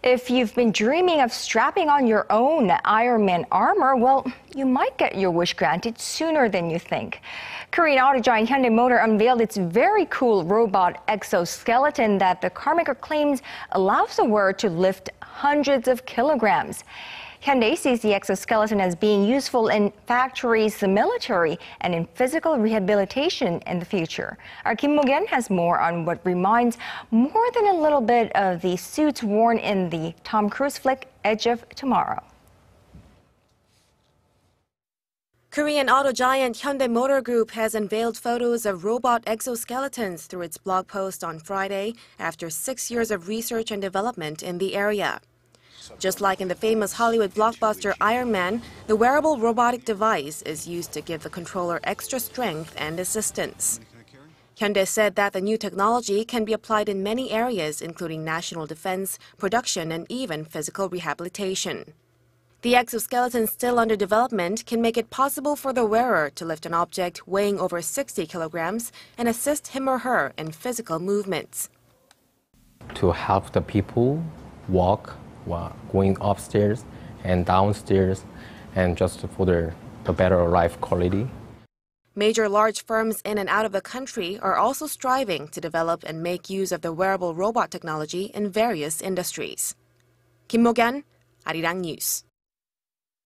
If you've been dreaming of strapping on your own Ironman armor, well, you might get your wish granted sooner than you think. Korean auto giant Hyundai Motor unveiled its very cool robot exoskeleton that the carmaker claims allows the wearer to lift hundreds of kilograms. Hyundai sees the exoskeleton as being useful in factories, the military, and in physical rehabilitation in the future. Our Mok-yeon has more on what reminds more than a little bit of the suits worn in the Tom Cruise flick Edge of Tomorrow. Korean auto giant Hyundai Motor Group has unveiled photos of robot exoskeletons through its blog post on Friday after 6 years of research and development in the area. Just like in the famous Hollywood blockbuster Arirang, the wearable robotic device is used to give the controller extra strength and assistance. Hyundai said that the new technology can be applied in many areas, including national defense, production, and even physical rehabilitation. The exoskeleton still under development can make it possible for the wearer to lift an object weighing over 60 kilograms and assist him or her in physical movements. To help the people walk while going upstairs and downstairs, and just for the better life quality. Major large firms in and out of the country are also striving to develop and make use of the wearable robot technology in various industries. Mok-yeon, Arirang News.